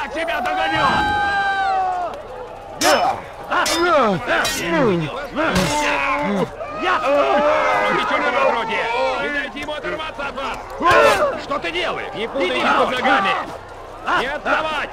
Я тебя догоню! Ничего вроде! Не дайте ему оторваться от вас! Что ты делаешь? Не путай его под ногами! Не отставать!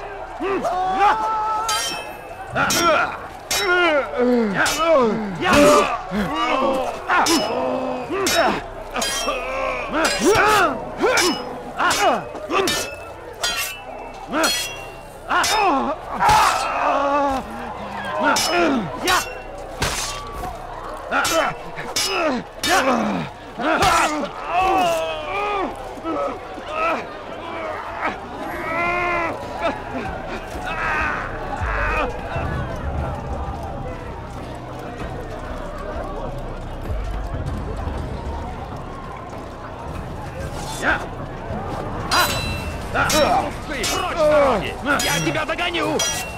Прочь с дороги! Я тебя догоню!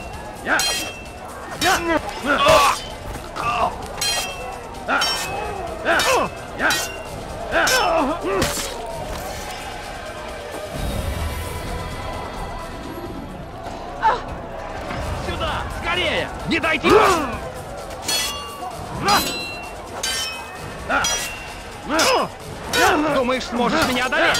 Сюда! Скорее! Не дайте! Думаешь, сможешь меня одолеть?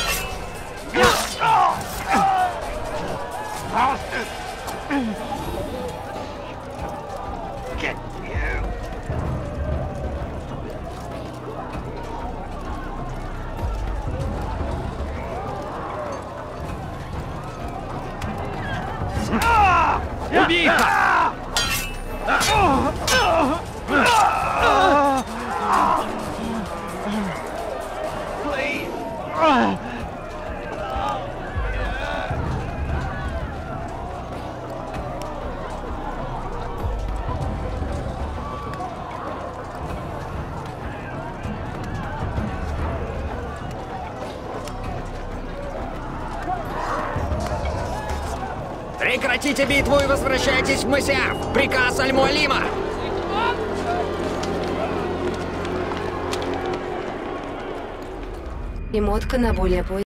Убийца! Прекратите битву и возвращайтесь в Масяв! Приказ Аль-Муалима! Перемотка на более поздний.